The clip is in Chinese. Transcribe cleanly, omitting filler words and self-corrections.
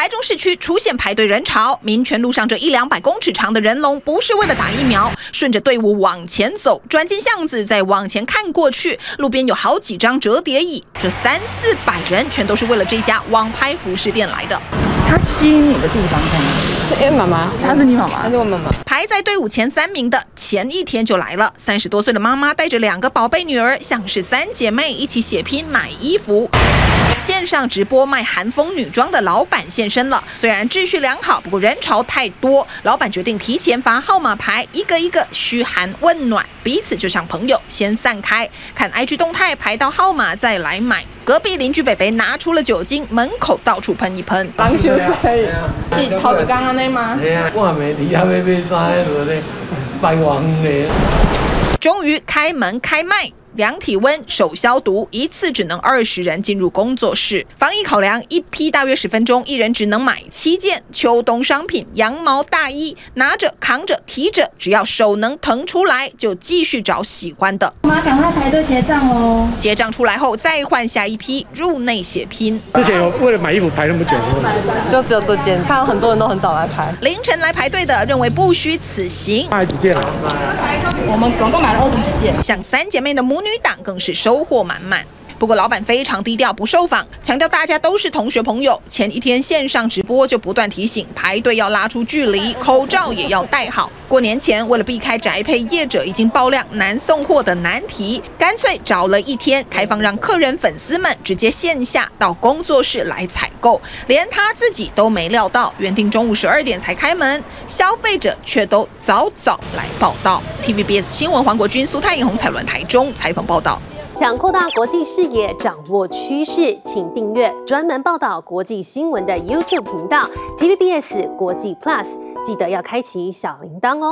台中市区出现排队人潮，民权路上这100-200公尺长的人龙，不是为了打疫苗，顺着队伍往前走，转进巷子，再往前看过去，路边有好几张折叠椅，这300-400人全都是为了这家网拍服饰店来的。 它吸引你的地方在哪里？ 是妈妈， 她是你妈妈， 她是我妈妈。 排在队伍前3名的，前一天就来了。30多岁的妈妈带着2个宝贝女儿，像是3姐妹一起血拼买衣服。线上直播卖韩风女装的老板现身了，虽然秩序良好，不过人潮太多，老板决定提前发号码牌，一个一个嘘寒问暖，彼此就像朋友，先散开，看 IG 动态，排到号码再来买。隔壁邻居北北拿出了酒精，门口到处喷一喷。 人伤济，是头一天安尼吗？ 我也没伫遐要买衫，就咧排完的。 终于开门开卖。量体温、手消毒，一次只能20人进入工作室。防疫考量，一批大约10分钟，一人只能买7件秋冬商品，羊毛大衣，拿着、扛着、提着，只要手能腾出来，就继续找喜欢的。 妈，赶快排队结账哦！ 结账出来后，再换下一批入内血拼。 之前有为了买衣服排那么久， 就只有这件，看到很多人都很早来排。 凌晨来排队的认为不虚此行。 卖几件了？ 我们总共买了20几件。 像3姐妹的母女档更是收获满满。不过老板非常低调，不受访，强调大家都是同学朋友。前一天线上直播就不断提醒排队要拉出距离，口罩也要戴好。过年前为了避开宅配业者已经爆量难送货的难题，干脆找了一天开放，让客人粉丝们直接线下到工作室来采购。连他自己都没料到，原定中午12点才开门，消费者却都早来报到。TVBS 新闻黄国君、苏泰颖、洪彩伦台中采访报道。 想扩大国际视野，掌握趋势，请订阅专门报道国际新闻的 YouTube 频道 TVBS 国际 Plus， 记得要开启小铃铛哦。